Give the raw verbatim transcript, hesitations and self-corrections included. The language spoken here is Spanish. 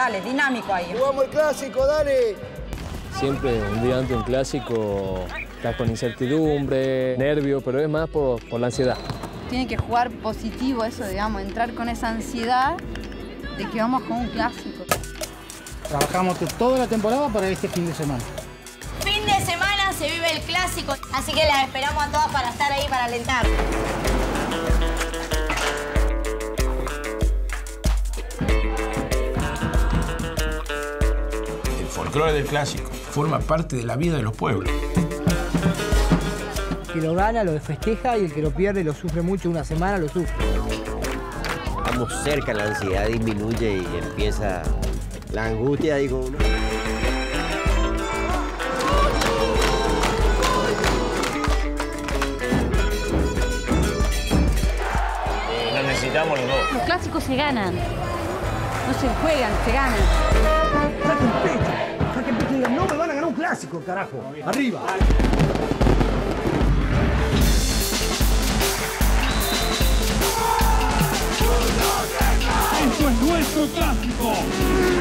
dale, dinámico ahí. ¡Jugamos el clásico, dale! Siempre un día antes de un clásico estás con incertidumbre, nervio, pero es más por, por la ansiedad. Tiene que jugar positivo eso, digamos, entrar con esa ansiedad de que vamos con un clásico. Trabajamos toda la temporada para este fin de semana. Fin de semana se vive el clásico, así que las esperamos a todas para estar ahí para alentar. El folclore del clásico forma parte de la vida de los pueblos. El que lo gana lo festeja y el que lo pierde lo sufre mucho, una semana lo sufre. Estamos cerca, la ansiedad disminuye y empieza la angustia, digo uno. Eh, nos necesitamos los dos. Los clásicos se ganan, no se juegan, se ganan. ¡Saquen pecho! ¡Saquen pecho y digan, no me van a ganar un clásico, carajo! ¡Arriba! ¡Esto es nuestro clásico!